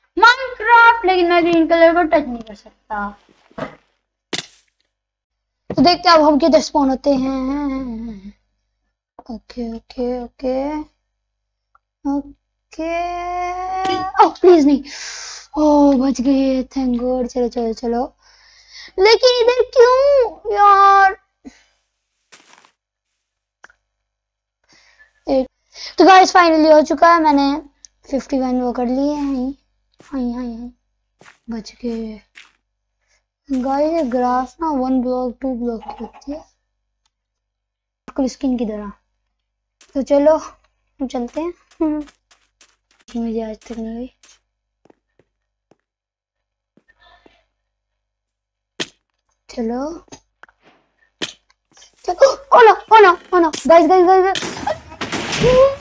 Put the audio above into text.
Minecraft, लेकिन मैं green colour को टच नहीं कर सकता। तो देखते हैं अब हम किधर स्पॉन होते हैं। Okay okay okay okay. Oh please नहीं। ओह बच गए, थैंक गॉड। चलो चलो चलो, लेकिन इधर क्यों यार। तो गाइस फाइनली हो चुका है, मैंने 51 वो कर लिए हैं। हाँ बच गए गाइस। ग्रास ना 1 ब्लॉक 2 ब्लॉक की होती है, स्किन की तरह। तो चलो हम चलते हैं। मुझे आज तक नहीं हुई। चलो चलो। Oh no guys guys guys.